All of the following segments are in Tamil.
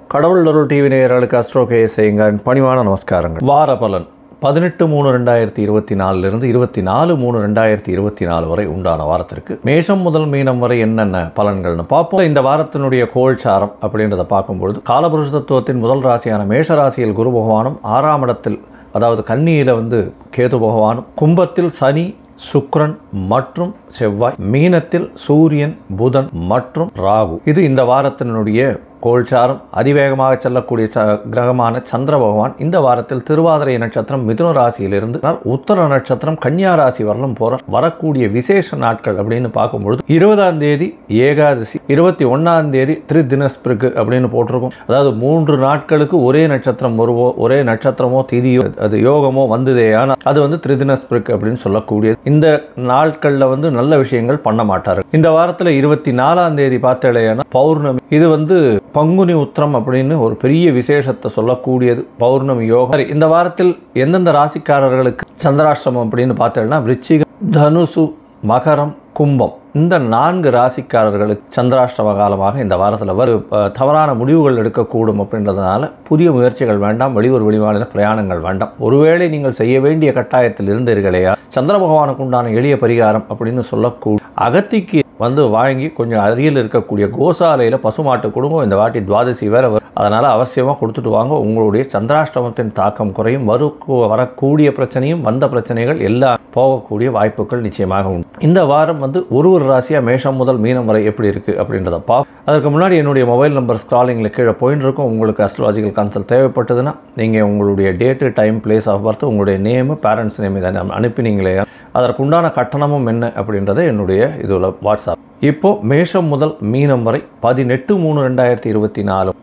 கடவுள் அருள் டிவி நேயர்களுக்கு அஸ்ட்ரோ கேஎஸ் ஐயங்காரின் பணிவான நமஸ்காரங்கள். வார பலன் 18-3-2024 இருந்து 24-3-2024 வரை உண்டான வாரத்திற்கு மேஷம் முதல் மீனம் வரை என்னென்ன பலன்கள்னு பார்ப்போம். இந்த வாரத்தினுடைய கோல்சாரம் அப்படின்றத பார்க்கும்பொழுது காலபுருஷ தத்துவத்தின் முதல் ராசியான மேஷ ராசியில் குரு பகவானும், 6ஆம் இடத்தில் அதாவது கன்னியில் கேது பகவானும், கும்பத்தில் சனி, சுக்கிரன் மற்றும் செவ்வாய், மீனத்தில் சூரியன், புதன் மற்றும் ராகு. இது இந்த வாரத்தினுடைய கோல்சாரம். அதிவேகமாக செல்லக்கூடிய கிரகமான சந்திர பகவான் இந்த வாரத்தில் திருவாதிரை நட்சத்திரம் மிதுன ராசியிலிருந்து உத்தர நட்சத்திரம் கன்னியா ராசி வரலும் வரக்கூடிய விசேஷ நாட்கள் அப்படின்னு பார்க்கும்பொழுது 20ஆம் தேதி ஏகாதசி, 21ஆம் தேதி திரிதினஸ்பிருக்கு அப்படின்னு போட்டிருக்கும். அதாவது 3 நாட்களுக்கு ஒரே நட்சத்திரம் ஒரே நட்சத்திரமோ திதியோ அது யோகமோ வந்ததே, ஆனால் அது திரிதினஸ்பிருக்கு அப்படின்னு சொல்லக்கூடிய இந்த நாட்களில் நல்ல விஷயங்கள் பண்ண மாட்டாரு. இந்த வாரத்தில் 24ஆம் தேதி பார்த்தேன்னா பௌர்ணமி. இது பங்குனி உத்திரம் அப்படின்னு ஒரு பெரிய விசேஷத்தை சொல்லக்கூடியது பௌர்ணமி யோகம். இந்த வாரத்தில் எந்தெந்த ராசிக்காரர்களுக்கு சந்திராஷ்டமம் அப்படின்னு பார்த்தேன்னா விருச்சிகம், தனுசு, மகரம், கும்பம், இந்த 4 ராசிக்காரர்களுக்கு சந்திராஷ்டம காலமாக இந்த வாரத்தில் தவறான முடிவுகள் எடுக்கக்கூடும். அப்படின்றதுனால புதிய முயற்சிகள் வேண்டாம், வெளியூர் வெளிமாநில பிரயாணங்கள் வேண்டாம். ஒருவேளை நீங்கள் செய்ய வேண்டிய கட்டாயத்தில் இருந்தீர்களையா, சந்திர பகவானுக்கு உண்டான எளிய பரிகாரம் அப்படின்னு சொல்லக்கூடிய அகத்திக்கு வாங்கி கொஞ்சம் அருகில் இருக்கக்கூடிய கோசாலையில் பசுமாட்டு குடும்பம் இந்த வாட்டி துவாதசி வேற வரும். அதனால் அவசியமாக கொடுத்துட்டு வாங்க. உங்களுடைய சந்திராஷ்டமத்தின் தாக்கம் குறையும். வரக்கூடிய பிரச்சனையும் வந்த பிரச்சனைகள் எல்லாம் போகக்கூடிய வாய்ப்புகள் நிச்சயமாக உண்டு. இந்த வாரம் ஒரு ராசியாக மேஷம் முதல் மீனம் வரை எப்படி இருக்குது அப்படின்றத அதற்கு முன்னாடி என்னுடைய மொபைல் நம்பர் ஸ்க்ராலிங்கில் கீழே போயின்னு இருக்கும். உங்களுக்கு அஸ்ட்ராலஜிக்கல் கன்சல்ட் தேவைப்பட்டதுன்னா நீங்கள் உங்களுடைய date, time, place of birth, உங்களுடைய நேமு, பேரண்ட்ஸ் நேம் இதை அனுப்பினீங்களே, அதற்குண்டான கட்டணமும் என்ன அப்படின்றத என்னுடைய இதில் வாட்ஸ்அப். இப்போது மேஷம் முதல் மீனம் வரை 18-3-2024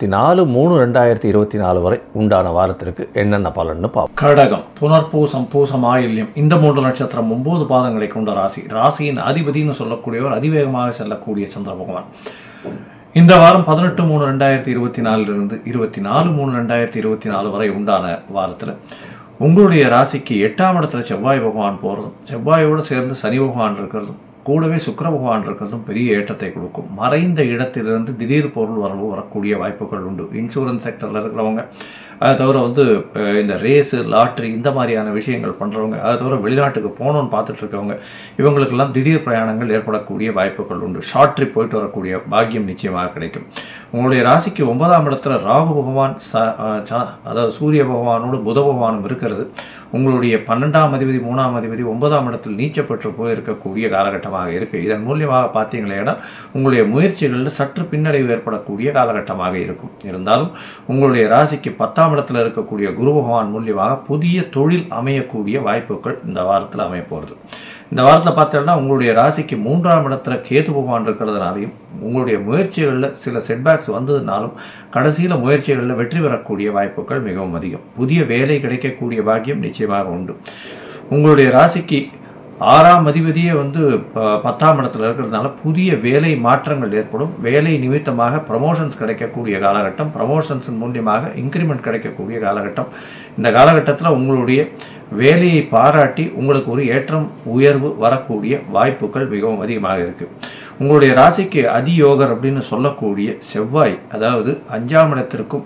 24-3-2024 வரை உண்டான வாரத்திற்கு என்னென்ன பலன்னு பார்ப்போம். கடகம், புனர்பூசம், பூசம், ஆயில்யம், இந்த 3 நட்சத்திரம் 9 பாதங்களை கொண்ட ராசி. ராசியின் அதிபதினு சொல்லக்கூடியவர் அதிவேகமாக செல்லக்கூடிய சந்திர பகவான். இந்த வாரம் 18-3-2024 இருந்து 24-3-2024 வரை உண்டான வாரத்தில் உங்களுடைய ராசிக்கு 8ஆம் இடத்துல செவ்வாய் பகவான் போகிறதும், செவ்வாயோடு சேர்ந்து சனி பகவான் இருக்கிறதும், கூடவே சுக்கிர பகவான் இருக்கிறதும் பெரிய ஏற்றத்தை கொடுக்கும். மறைந்த இடத்திலிருந்து திடீர் பொருள் வரக்கூடிய வாய்ப்புகள் உண்டு. இன்சூரன்ஸ் செக்டரில் இருக்கிறவங்க, அதை தவிர இந்த ரேஸு, லாட்ரி, இந்த மாதிரியான விஷயங்கள் பண்ணுறவங்க, அதை தவிர வெளிநாட்டுக்கு போகணுன்னு பார்த்துட்டு இருக்கவங்க, இவங்களுக்கெல்லாம் திடீர் பிரயாணங்கள் ஏற்படக்கூடிய வாய்ப்புகள் உண்டு. ஷார்ட் ட்ரிப் போயிட்டு வரக்கூடிய பாக்கியம் நிச்சயமாக கிடைக்கும். உங்களுடைய ராசிக்கு 9ஆம் இடத்துல ராகு பகவான், அதாவது சூரிய பகவானோடு புத பகவானும் இருக்கிறது. உங்களுடைய 12ஆம் அதிபதி, 3ஆம் அதிபதி 9ஆம் இடத்தில் நீச்சப்பெற்று போயிருக்கக்கூடிய காலகட்டமாக இருக்குது. இதன் மூலியமாக பார்த்தீங்களேன்னா உங்களுடைய முயற்சிகளில் சற்று பின்னடைவு ஏற்படக்கூடிய காலகட்டமாக இருக்கும். இருந்தாலும் உங்களுடைய ராசிக்கு 10ஆம் இடத்துல இருக்கக்கூடிய குரு பகவான் மூலியமாக புதிய தொழில் அமையக்கூடிய வாய்ப்புகள் இந்த வாரத்தில் அமைய போகிறது. இந்த வாரத்தில் பார்த்தோம்னா உங்களுடைய ராசிக்கு 3ஆம் இடத்துல கேது பகவான் இருக்கிறதுனாலையும் உங்களுடைய முயற்சிகளில் சில செட்பேக்ஸ் வந்ததுனாலும் கடைசியில் முயற்சிகளில் வெற்றி பெறக்கூடிய வாய்ப்புகள் மிகவும் அதிகம். புதிய வேலை கிடைக்கக்கூடிய பாக்கியம் நிச்சயமாக உண்டு. உங்களுடைய ராசிக்கு 6ஆம் அதிபதியே 10ஆம் இடத்துல இருக்கிறதுனால புதிய வேலை மாற்றங்கள் ஏற்படும். வேலை நிமித்தமாக ப்ரமோஷன்ஸ் கிடைக்கக்கூடிய காலகட்டம், ப்ரமோஷன்ஸ் மூலியமாக இன்க்ரிமெண்ட் கிடைக்கக்கூடிய காலகட்டம். இந்த காலகட்டத்தில் உங்களுடைய வேலையை பாராட்டி உங்களுக்கு ஒரு ஏற்றம், உயர்வு வரக்கூடிய வாய்ப்புகள் மிகவும் அதிகமாக இருக்குது. உங்களுடைய ராசிக்கு அதியோகர் அப்படின்னு சொல்லக்கூடிய செவ்வாய், அதாவது 5ஆம் இடத்திற்கும்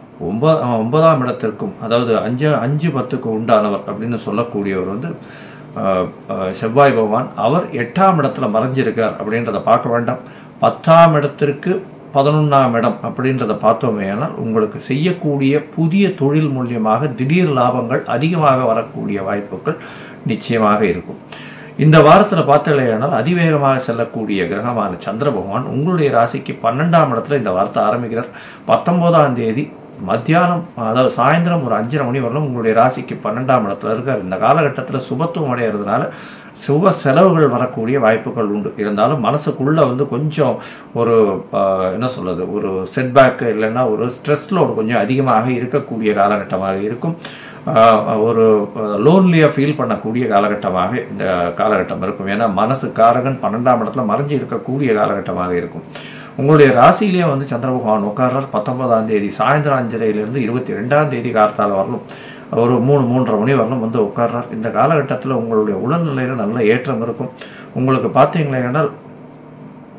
9ஆம் இடத்திற்கும், அதாவது 5-10க்கு உண்டானவர் அப்படின்னு சொல்லக்கூடியவர் செவ்வாய் பகவான், அவர் 8ஆம் இடத்துல மறைஞ்சிருக்கார் அப்படின்றத பார்க்க வேண்டாம். 10ஆம் இடத்திற்கு 11ஆம் இடம் அப்படின்றத பார்த்தோமே ஆனால் உங்களுக்கு செய்யக்கூடிய புதிய தொழில் மூலியமாக திடீர் லாபங்கள் அதிகமாக வரக்கூடிய வாய்ப்புகள் நிச்சயமாக இருக்கும். இந்த வாரத்தில் பார்த்தலையானால் அதிவேகமாக செல்லக்கூடிய கிரகமான சந்திர பகவான் உங்களுடைய ராசிக்கு 12ஆம் இடத்துல இந்த வாரத்தை ஆரம்பிக்கிறார். 19ஆம் தேதி மத்தியானம், அதாவது சாயந்தரம் ஒரு 5:30 மணி வரலும் உங்களுடைய ராசிக்கு 12ஆம் இடத்துல இருக்கார். இந்த காலகட்டத்தில் சுபத்துவம் அடைகிறதுனால சுப செலவுகள் வரக்கூடிய வாய்ப்புகள் உண்டு. இருந்தாலும் மனசுக்குள்ளே கொஞ்சம் ஒரு ஒரு செட்பேக்கு இல்லைன்னா ஒரு ஸ்ட்ரெஸ் லோடு கொஞ்சம் அதிகமாக இருக்கக்கூடிய காலகட்டமாக இருக்கும். ஒரு லோன்லியாக ஃபீல் பண்ணக்கூடிய காலகட்டமாக இந்த காலகட்டம் இருக்கும். ஏன்னா மனசுக்காரகன் 12ஆம் இடத்துல மறைஞ்சி இருக்கக்கூடிய காலகட்டமாக இருக்கும். உங்களுடைய ராசியிலேயே சந்திர பகவான் உட்கார்றார். 19ஆம் தேதி சாயந்தரம் 5:30 22ஆம் தேதி கார்த்தால வரலும் ஒரு 3-3:30 மணி வரலும் உட்கார்றார். இந்த காலகட்டத்தில் உங்களுடைய உடல்நிலையில் நல்ல ஏற்றம் இருக்கும். உங்களுக்கு பார்த்தீங்களேனால்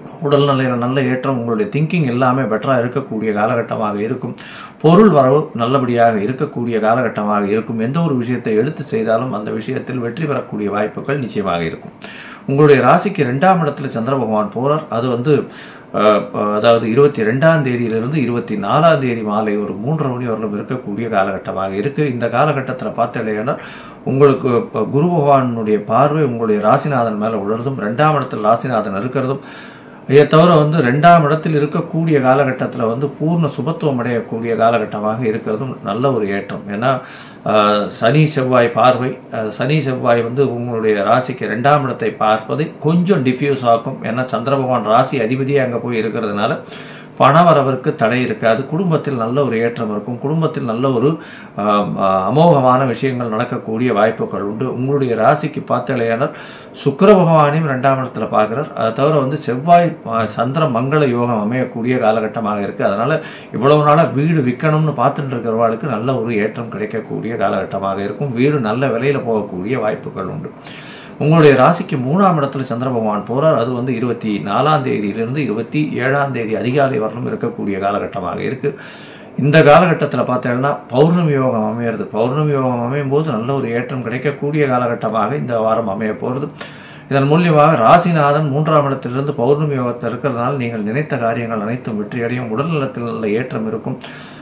உடல்நிலையில் நல்ல ஏற்றம், உங்களுடைய திங்கிங் எல்லாமே பெட்டராக இருக்கக்கூடிய காலகட்டமாக இருக்கும். பொருள் வரவு நல்லபடியாக இருக்கக்கூடிய காலகட்டமாக இருக்கும். எந்த ஒரு விஷயத்தை எடுத்து செய்தாலும் அந்த விஷயத்தில் வெற்றி பெறக்கூடிய வாய்ப்புகள் நிச்சயமாக இருக்கும். உங்களுடைய ராசிக்கு 2ஆம் இடத்துல சந்திர பகவான் போறார். அது வந்து அதாவது 22ஆம் தேதியிலிருந்து 24ஆம் தேதி மாலை ஒரு 3:30 மணி வரலும் இருக்கக்கூடிய காலகட்டமாக இருக்குது. இந்த காலகட்டத்தில் பார்த்தீங்கன்னா உங்களுக்கு குரு பகவானுடைய பார்வை உங்களுடைய ராசிநாதன் மேலே உணர்ந்தும் 2ஆம் இடத்தில் ராசிநாதன் இருக்கிறதும் இதை தவிர வந்து 2ஆம் இடத்தில் இருக்கக்கூடிய காலகட்டத்தில் வந்து பூர்ண சுபத்துவம் அடையக்கூடிய காலகட்டமாக இருக்கிறதும் நல்ல ஒரு ஏற்றம். ஏன்னா சனி செவ்வாய் பார்வை, சனி செவ்வாய் வந்து உங்களுடைய ராசிக்கு 2ஆம் இடத்தை பார்ப்பதை கொஞ்சம் டிஃப்யூஸ் ஆகும். ஏன்னா சந்திர பகவான் ராசி அதிபதியே அங்கே போய் இருக்கிறதுனால பணவரவிற்கு தடை இருக்காது. குடும்பத்தில் நல்ல ஒரு ஏற்றம் இருக்கும். குடும்பத்தில் நல்ல ஒரு அமோகமான விஷயங்கள் நடக்கக்கூடிய வாய்ப்புகள் உண்டு. உங்களுடைய ராசிக்கு பார்த்தலையானால் சுக்கிர பகவானையும் 2ஆம் இடத்துல பார்க்குறார். அதை தவிர வந்து செவ்வாய் சந்திர மங்கள யோகம் அமையக்கூடிய காலகட்டமாக இருக்குது. அதனால் இவ்வளவு நாளாக வீடு விற்கணும்னு பார்த்துட்டு இருக்கிறவர்களுக்கு நல்ல ஒரு ஏற்றம் கிடைக்கக்கூடிய காலகட்டமாக இருக்கும். வீடு நல்ல விலையில் போகக்கூடிய வாய்ப்புகள் உண்டு. உங்களுடைய ராசிக்கு 3ஆம் இடத்துல சந்திர பகவான் போறார். அது வந்து 24ஆம் தேதியிலிருந்து 27ஆம் தேதி அதிகாலை வரலும் இருக்கக்கூடிய காலகட்டமாக இருக்கு. இந்த காலகட்டத்தில் பார்த்தீங்கன்னா பௌர்ணமி யோகம் அமையிறது. பௌர்ணமி யோகம் அமையும் போது நல்ல ஒரு ஏற்றம் கிடைக்கக்கூடிய காலகட்டமாக இந்த வாரம் அமைய போகிறது. இதன் மூலியமாக ராசிநாதன் 3ஆம் இடத்திலிருந்து பௌர்ணமி யோகத்தில் இருக்கிறதுனால நீங்கள் நினைத்த காரியங்கள் அனைத்தும் வெற்றியடையும். உடல்நலத்தில் நல்ல ஏற்றம் இருக்கும்.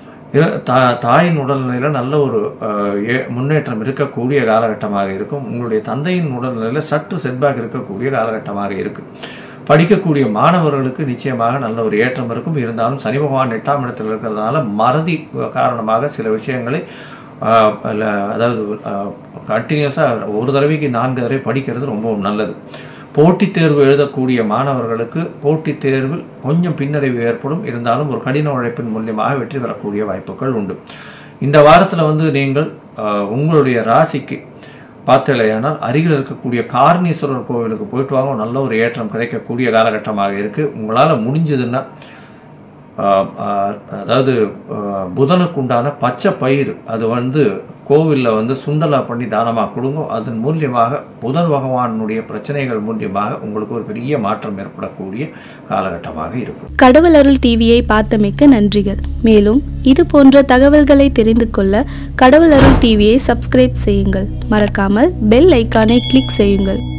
தாயின் உடல்நிலையில் நல்ல ஒரு முன்னேற்றம் இருக்கக்கூடிய காலகட்டமாக இருக்கும். உங்களுடைய தந்தையின் உடல்நிலையில் சற்று செட்பேக் இருக்கக்கூடிய காலகட்டமாக இருக்குது. படிக்கக்கூடிய மாணவர்களுக்கு நிச்சயமாக நல்ல ஒரு ஏற்றம் இருக்கும். இருந்தாலும் சனி பகவான் 8ஆம் இடத்தில் இருக்கிறதுனால மறதி காரணமாக சில விஷயங்களை அதாவது கண்டினியூஸாக ஒரு தடவைக்கு 4 தடவை படிக்கிறது ரொம்பவும் நல்லது. போட்டித் தேர்வு எழுதக்கூடிய மாணவர்களுக்கு போட்டித் தேர்வில் கொஞ்சம் பின்னடைவு ஏற்படும். இருந்தாலும் ஒரு கடின உழைப்பின் மூலியமாக வெற்றி பெறக்கூடிய வாய்ப்புகள் உண்டு. இந்த வாரத்தில் வந்து நீங்கள் உங்களுடைய ராசிக்கு பார்த்தலையானால் அருகில் இருக்கக்கூடிய காரணீஸ்வரர் கோவிலுக்கு போயிட்டு வாங்க. நல்ல ஒரு ஏற்றம் கிடைக்கக்கூடிய காலகட்டமாக இருக்குது. உங்களால் முடிஞ்சதுன்னா அதாவது புதனுக்கு உண்டான பச்சை பயிர் அது வந்து கோவிலில் வந்து சுண்டலா பண்ணி தானமாக கொடுங்க. அதன் மூலியமாக புதன் பகவானுடைய பிரச்சனைகள் மூலியமாக உங்களுக்கு ஒரு பெரிய மாற்றம் ஏற்படக்கூடிய காலகட்டமாக இருக்கும். கடவுள் அருள் டிவியை பார்த்தமைக்கு நன்றிகள். மேலும் இது போன்ற தகவல்களை தெரிந்து கொள்ள கடவுள் அருள் டிவியை சப்ஸ்கிரைப் செய்யுங்கள். மறக்காமல் பெல் ஐக்கானை கிளிக் செய்யுங்கள்.